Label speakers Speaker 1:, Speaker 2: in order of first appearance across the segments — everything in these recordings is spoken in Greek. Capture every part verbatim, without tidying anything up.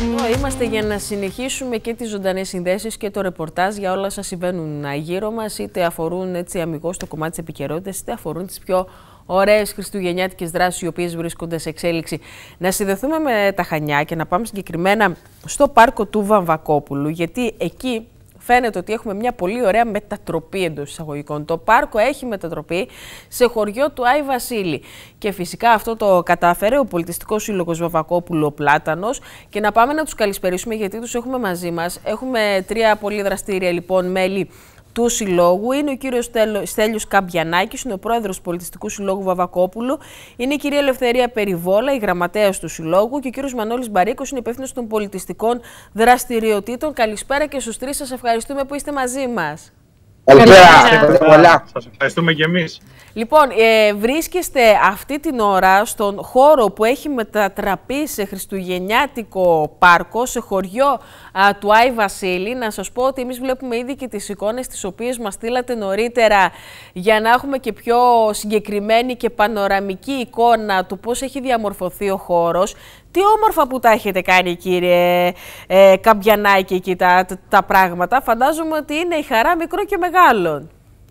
Speaker 1: Εδώ είμαστε για να συνεχίσουμε και τις ζωντανές συνδέσεις και το ρεπορτάζ για όλα όσα συμβαίνουν γύρω μας, είτε αφορούν έτσι αμιγώς το κομμάτι της επικαιρότητας, είτε αφορούν τις πιο ωραίες χριστουγεννιάτικες δράσεις οι οποίες βρίσκονται σε εξέλιξη. Να συνδεθούμε με τα Χανιά και να πάμε συγκεκριμένα στο πάρκο του Βαμβακόπουλου, γιατί εκεί φαίνεται ότι έχουμε μια πολύ ωραία μετατροπή εντός εισαγωγικών. Το πάρκο έχει μετατροπή σε χωριό του Άι Βασίλη. Και φυσικά αυτό το κατάφερε ο Πολιτιστικός Σύλλογος Βαμβακόπουλου ο Πλάτανος. Και να πάμε να τους καλησπερίσουμε, γιατί τους έχουμε μαζί μας. Έχουμε τρία πολύ δραστήρια λοιπόν μέλη του Συλλόγου. Είναι ο κύριος Στέλιος Καμπιανάκης, είναι ο πρόεδρος του Πολιτιστικού Συλλόγου Βαμβακόπουλου. Είναι η κυρία Ελευθερία Περιβόλα, η γραμματέας του Συλλόγου. Και ο κύριος Μανώλης Μπαρίκος, είναι υπεύθυνος των πολιτιστικών δραστηριοτήτων. Καλησπέρα και στους τρεις. Σας ευχαριστούμε που είστε μαζί μας.
Speaker 2: Καλησπέρα.
Speaker 3: Σας ευχαριστούμε και εμείς.
Speaker 1: Λοιπόν, ε, βρίσκεστε αυτή την ώρα στον χώρο που έχει μετατραπεί σε χριστουγεννιάτικο πάρκο, σε χωριό α, του Άι Βασίλη. Να σας πω ότι εμείς βλέπουμε ήδη και τις εικόνες τις οποίες μας στείλατε νωρίτερα, για να έχουμε και πιο συγκεκριμένη και πανοραμική εικόνα του πώς έχει διαμορφωθεί ο χώρος. Τι όμορφα που τα έχετε κάνει, κύριε ε, Καμπιανάκη, εκεί τα, τα πράγματα. Φαντάζομαι ότι είναι η χαρά μικρό και μεγάλων.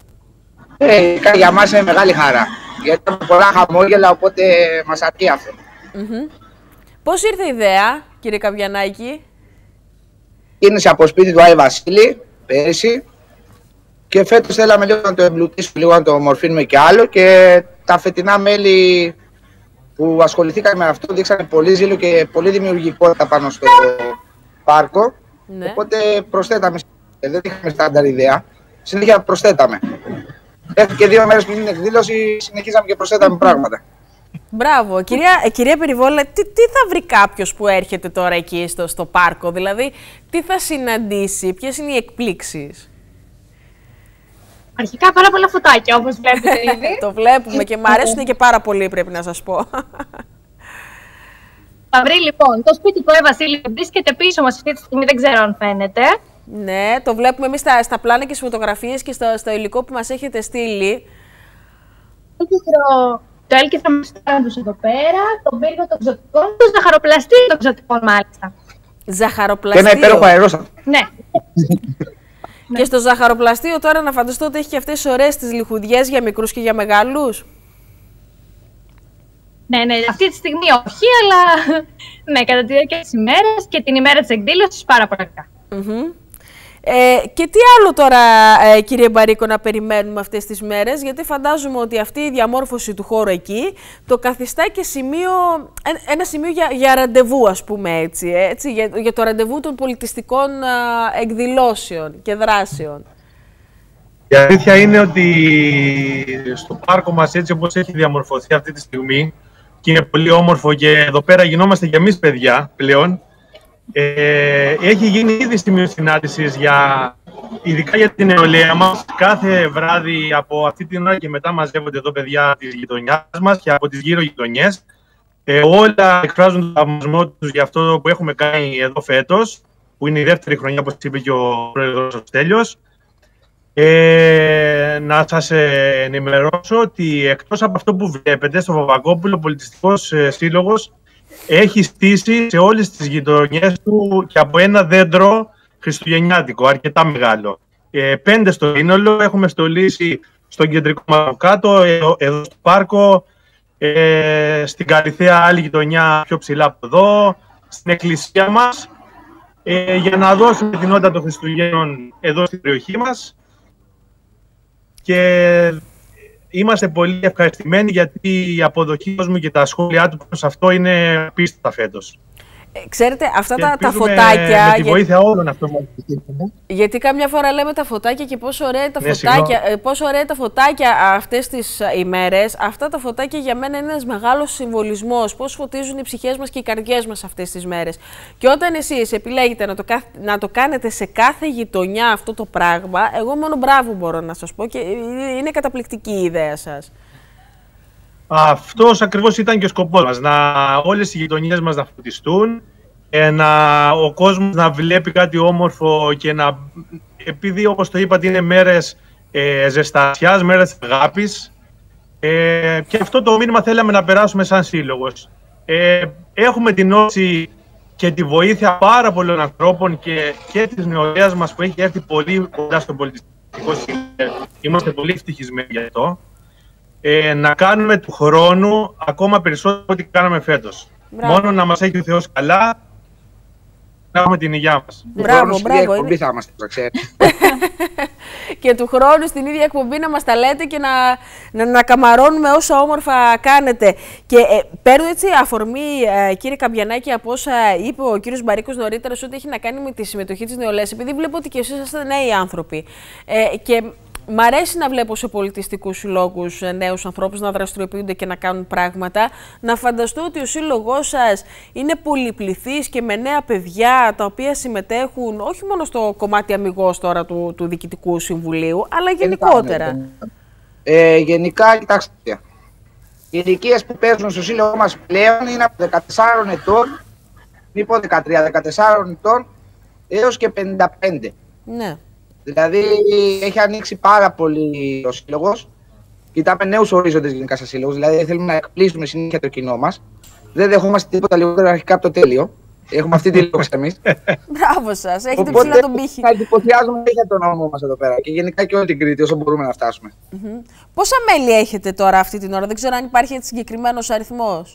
Speaker 2: Ε, για μας είναι μεγάλη χαρά, γιατί έχουμε πολλά χαμόγελα, οπότε μας αρκεί αυτό.
Speaker 1: Mm-hmm. Πώς ήρθε η ιδέα, κύριε Καμπιανάκη?
Speaker 2: Είναι σε αποσπίτι του Άι Βασίλη, πέρυσι, και φέτος θέλαμε λίγο να το εμπλουτίσουμε, λίγο να το μορφύνουμε και άλλο, και τα φετινά μέλη που ασχοληθήκαν με αυτό δείξανε πολύ ζήλο και πολύ δημιουργικότητα πάνω στο πάρκο, ναι. Οπότε προσθέταμε, δεν είχαμε στάνταρ ιδέα, συνέχεια προσθέταμε. Μέχρι και δύο μέρες πριν την εκδήλωση συνεχίζαμε και προσθέταμε πράγματα.
Speaker 1: Μπράβο. Κυρία, κυρία Περιβόλα, τι, τι θα βρει κάποιος που έρχεται τώρα εκεί στο, στο πάρκο, δηλαδή τι θα συναντήσει, ποιες είναι οι εκπλήξεις?
Speaker 4: Αρχικά πάρα πολλά φωτάκια, όπως βλέπετε ήδη.
Speaker 1: Το βλέπουμε και μου αρέσουν και πάρα πολύ, πρέπει να σας πω.
Speaker 4: Θα βρει λοιπόν το σπίτι του Άι Βασίλη, βρίσκεται πίσω μας αυτή τη στιγμή, δεν ξέρω αν φαίνεται.
Speaker 1: Ναι, το βλέπουμε εμείς στα, στα πλάνα και στις φωτογραφίες και στο, στο υλικό που μας έχετε στείλει.
Speaker 4: Το, το έλκυθρο μας τους εδώ πέρα, τον πύργο των ξωτικών, το ζαχαροπλαστείο των ξωτικών μάλιστα.
Speaker 1: Ζαχαροπλαστείο.
Speaker 2: Και ένα υπέροχο αερόστατο.
Speaker 4: Ναι.
Speaker 1: Και στο ζαχαροπλαστείο τώρα να φανταστώ ότι έχει και αυτές τις ωραίες τις λιχουδιές για μικρούς και για μεγάλους.
Speaker 4: Ναι, ναι, αυτή τη στιγμή όχι, αλλά ναι, κατά τη διάρκεια της ημέρας και την ημέρα της εκδήλωσης πάρα πολλά.
Speaker 1: Mm-hmm. Ε, και τι άλλο τώρα, ε, κύριε Μπαρίκο, να περιμένουμε αυτές τις μέρες, γιατί φαντάζομαι ότι αυτή η διαμόρφωση του χώρου εκεί το καθιστά και σημείο, ένα σημείο για, για ραντεβού, ας πούμε έτσι, έτσι για, για το ραντεβού των πολιτιστικών α, εκδηλώσεων και δράσεων.
Speaker 3: Η αλήθεια είναι ότι στο πάρκο μας, έτσι όπως έχει διαμορφωθεί αυτή τη στιγμή, και είναι πολύ όμορφο και εδώ πέρα γινόμαστε και εμείς παιδιά πλέον, Ε, έχει γίνει ήδη σημείο συνάντησης για, ειδικά για την νεολαία μας. Κάθε βράδυ από αυτή την ώρα και μετά μαζεύονται εδώ παιδιά της γειτονιάς μας και από τις γύρω γειτονιές. Ε, όλα εκφράζουν τον θαυμασμό τους για αυτό που έχουμε κάνει εδώ φέτος, που είναι η δεύτερη χρονιά, όπως είπε και ο πρόεδρος ο Στέλιος. Ε, να σας ενημερώσω ότι εκτός από αυτό που βλέπετε στο Βαμβακόπουλο, ο Πολιτιστικός Σύλλογος έχει στήσει σε όλες τις γειτονιές του και από ένα δέντρο χριστουγεννιάτικο, αρκετά μεγάλο. Ε, πέντε στο σύνολο έχουμε στολίσει στον κεντρικό μας κάτω, εδώ, εδώ στο πάρκο, ε, στην Καλυθέα άλλη γειτονιά πιο ψηλά από εδώ, στην εκκλησία μας, ε, για να δώσουμε την νότα των Χριστουγέννων εδώ στην περιοχή μας. Και είμαστε πολύ ευχαριστημένοι, γιατί η αποδοχή κόσμου και τα σχόλιά του σε αυτό είναι απίστευτα φέτος.
Speaker 1: Ε, ξέρετε, αυτά τα, τα φωτάκια.
Speaker 3: Με τη βοήθεια για... όλων αυτών.
Speaker 1: Γιατί καμιά φορά λέμε τα φωτάκια και πόσο ωραία τα
Speaker 3: ναι,
Speaker 1: φωτάκια, ε, πόσο ωραία τα φωτάκια αυτές τις ημέρες. Αυτά τα φωτάκια για μένα είναι ένας μεγάλος συμβολισμός. Πώς φωτίζουν οι ψυχές μας και οι καρδιές μας αυτές τις μέρες. Και όταν εσείς επιλέγετε να το, να το κάνετε σε κάθε γειτονιά αυτό το πράγμα, εγώ μόνο μπράβο μπορώ να σας πω, και είναι καταπληκτική η ιδέα σας.
Speaker 3: Αυτός ακριβώς ήταν και ο σκοπός μας, να όλες οι γειτονιές μας να φωτιστούν, να, ο κόσμος να βλέπει κάτι όμορφο και να, επειδή όπως το είπατε είναι μέρες ε, ζεστασιάς, μέρες αγάπης, ε, και αυτό το μήνυμα θέλαμε να περάσουμε σαν σύλλογος. Ε, έχουμε την όση και τη βοήθεια πάρα πολλών ανθρώπων και, και της νεολαίας μας που έχει έρθει πολύ κοντά στον πολιτιστικό σύλλογο. Είμαστε πολύ ευτυχισμένοι γι' αυτό. Ε, να κάνουμε του χρόνου ακόμα περισσότερο από ό,τι κάναμε φέτος.
Speaker 1: Μπράβο.
Speaker 3: Μόνο να μας έχει ο Θεός καλά, να έχουμε την υγειά μας.
Speaker 1: Μπράβο, μπράβο.
Speaker 2: Είναι... θα είμαστε, το ξέρετε.
Speaker 1: Και του χρόνου στην ίδια εκπομπή να μας τα λέτε και να, να, να καμαρώνουμε όσα όμορφα κάνετε. Και ε, παίρνω έτσι αφορμή, ε, κύριε Καμπιανάκη, από όσα είπε ο κύριος Μπαρίκος νωρίτερα, ότι έχει να κάνει με τη συμμετοχή της νεολαίας, επειδή βλέπω ότι και εσείς είστε νέοι άνθρωποι. Ε, και μ' αρέσει να βλέπω σε πολιτιστικούς συλλόγους νέους ανθρώπους να δραστηριοποιούνται και να κάνουν πράγματα. Να φανταστώ ότι ο σύλλογός σας είναι πολυπληθής και με νέα παιδιά τα οποία συμμετέχουν όχι μόνο στο κομμάτι αμιγώς τώρα του, του Διοικητικού Συμβουλίου, αλλά γενικότερα.
Speaker 2: Ε, γενικά, κοιτάξτε, οι ηλικίες που παίζουν στο σύλλογο μας πλέον είναι από δεκατεσσάρων ετών, μη πω δεκατρία, δεκατεσσάρων ετών έως και πενήντα πέντε.
Speaker 1: Ναι.
Speaker 2: Δηλαδή έχει ανοίξει πάρα πολύ ο σύλλογος. Κοιτάμε νέους ορίζοντες γενικά σε σύλλογους. Δηλαδή θέλουμε να εκπλήσουμε συνέχεια το κοινό μας. Δεν δεχόμαστε τίποτα λιγότερο αρχικά από το τέλειο. Έχουμε αυτή τη λόγια εμείς.
Speaker 1: Μπράβο σας, έχετε
Speaker 2: Οπότε,
Speaker 1: ψηλά τον πύχη.
Speaker 2: να εντυπωσιάζουμε για τον νόμο μας εδώ πέρα και γενικά και όλη την Κρήτη όσο μπορούμε να φτάσουμε.
Speaker 1: Mm-hmm. Πόσα μέλη έχετε τώρα αυτή την ώρα, δεν ξέρω αν υπάρχει έτσι συγκεκριμένος αριθμός.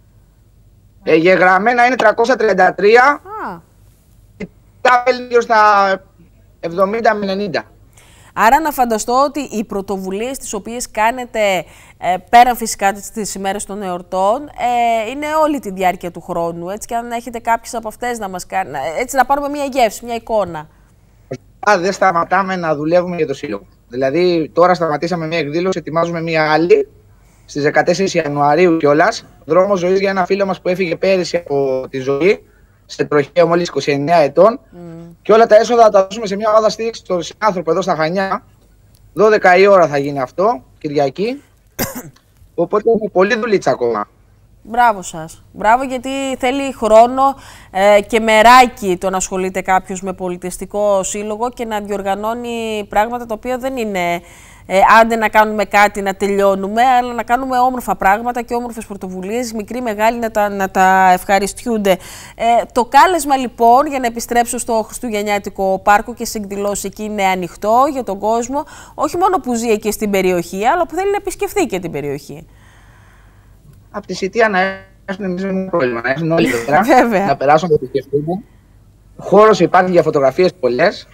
Speaker 2: Ε, γεγραμμένα είναι τριακόσια τριάντα τρία.
Speaker 1: Ah.
Speaker 2: Τα μέλη γύρω στα εβδομήντα με ενενήντα.
Speaker 1: Άρα να φανταστώ ότι οι πρωτοβουλίες τις οποίες κάνετε ε, πέραν φυσικά τις ημέρες των εορτών ε, είναι όλη τη διάρκεια του χρόνου. Έτσι, και αν έχετε κάποιες από αυτές να μας κάνουν, έτσι να πάρουμε μια γεύση, μια εικόνα.
Speaker 2: Α, δεν σταματάμε να δουλεύουμε για το σύλλογο. Δηλαδή τώρα σταματήσαμε μια εκδήλωση, ετοιμάζουμε μια άλλη στις δεκατέσσερις Ιανουαρίου κιόλας. Δρόμος ζωής για ένα φίλο μας που έφυγε πέρυσι από τη ζωή, σε τροχαίο μόλις είκοσι εννέα ετών. Mm. Και όλα τα έσοδα θα τα δώσουμε σε μια ομάδα στήριξη στον συνάνθρωπο εδώ στα Χανιά. δώδεκα η ώρα θα γίνει αυτό, Κυριακή. Οπότε είναι πολύ δουλίτσα ακόμα.
Speaker 1: Μπράβο σας. Μπράβο, γιατί θέλει χρόνο ε, και μεράκι το να ασχολείται κάποιος με πολιτιστικό σύλλογο και να διοργανώνει πράγματα τα οποία δεν είναι ε, άντε να κάνουμε κάτι, να τελειώνουμε, αλλά να κάνουμε όμορφα πράγματα και όμορφες πρωτοβουλίες, μικροί, μεγάλοι, να τα, να τα ευχαριστιούνται. Ε, το κάλεσμα λοιπόν για να επιστρέψω στο Χριστουγεννιάτικο πάρκο και σε εκδηλώσεις εκεί είναι ανοιχτό για τον κόσμο, όχι μόνο που ζει εκεί στην περιοχή, αλλά που θέλει να επισκεφθεί και την περιοχή.
Speaker 2: Από τη Σιτία να έρθουν εμείς με ένα πρόβλημα, να έρθουν όλοι εδώ πέρα, να περάσουν το επισκεφτούμε. Χώρος υπάρχει για φωτογραφίες πολλές.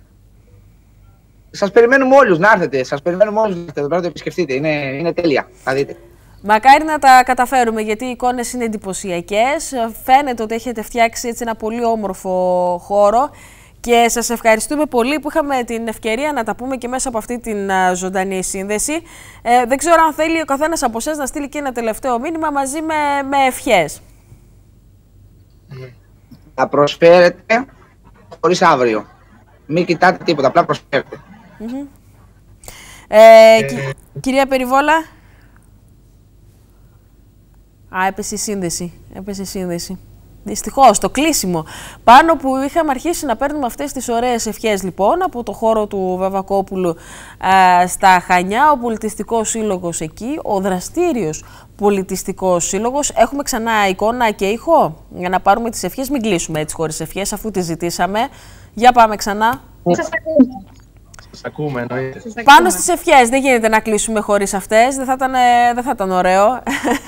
Speaker 2: Σας περιμένουμε όλους να έρθετε, σας περιμένουμε όλους να έρθετε εδώ πέρα, το επισκεφτείτε, είναι, είναι τέλεια, θα δείτε.
Speaker 1: Μακάρι να τα καταφέρουμε, γιατί οι εικόνες είναι εντυπωσιακές. Φαίνεται ότι έχετε φτιάξει έτσι ένα πολύ όμορφο χώρο και σας ευχαριστούμε πολύ που είχαμε την ευκαιρία να τα πούμε και μέσα από αυτή την ζωντανή σύνδεση. Ε, δεν ξέρω αν θέλει ο καθένας από εσάς να στείλει και ένα τελευταίο μήνυμα μαζί με, με ευχές.
Speaker 2: Θα προσφέρετε χωρίς αύριο. Μην κοιτάτε τίποτα, απλά προσφέρετε.
Speaker 1: Mm-hmm. ε, ε... Κυ, κυρία Περιβόλα. Α, έπεσε η σύνδεση. Έπεσε η σύνδεση. Δυστυχώς, το κλείσιμο. Πάνω που είχαμε αρχίσει να παίρνουμε αυτές τις ωραίες ευχές λοιπόν από το χώρο του Βεβακόπουλου α, στα Χανιά, ο Πολιτιστικός Σύλλογος εκεί, ο δραστήριος Πολιτιστικός Σύλλογος. Έχουμε ξανά εικόνα και ήχο για να πάρουμε τις ευχές. Μην κλείσουμε έτσι χωρίς ευχές αφού τις ζητήσαμε. Για πάμε ξανά.
Speaker 4: Σας ακούμε.
Speaker 3: Σας ακούμε, εννοείται.
Speaker 1: Πάνω στις ευχές, δεν γίνεται να κλείσουμε χωρίς αυτές, δεν θα ήταν, δεν θα ήταν ωραίο.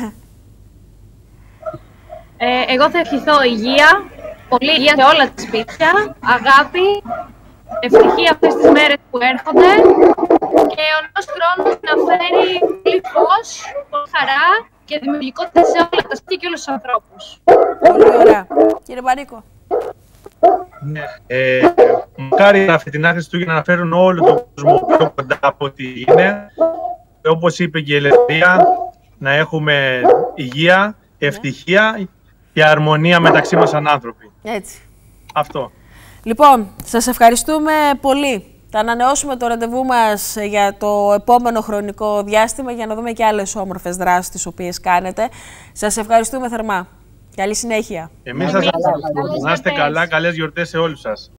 Speaker 4: Ε, εγώ θα ευχηθώ υγεία, πολλή υγεία σε όλα τα σπίτια, αγάπη, ευτυχία αυτές τις μέρες που έρχονται και ο νέος χρόνος να φέρει πολύ φως, πολύ χαρά και δημιουργικότητα σε όλα τα σπίτια και όλους τους ανθρώπους.
Speaker 1: Πολύ ωραία. Κύριε Μπαρίκο.
Speaker 3: Ναι. Ε, μακάρι τα φετινά Χριστούγεννα να φέρουν όλο τον κόσμο πιο κοντά από ό,τι είναι. Όπως είπε και η Ελευθερία, να έχουμε υγεία, ευτυχία και αρμονία μεταξύ μας σαν άνθρωποι.
Speaker 1: Έτσι.
Speaker 3: Αυτό.
Speaker 1: Λοιπόν, σας ευχαριστούμε πολύ. Θα ανανεώσουμε το ραντεβού μας για το επόμενο χρονικό διάστημα για να δούμε και άλλες όμορφες δράσεις τις οποίες κάνετε. Σας ευχαριστούμε θερμά. Καλή συνέχεια.
Speaker 3: Εμείς σας ευχαριστούμε. Να είστε καλά, καλές γιορτές σε όλους σας.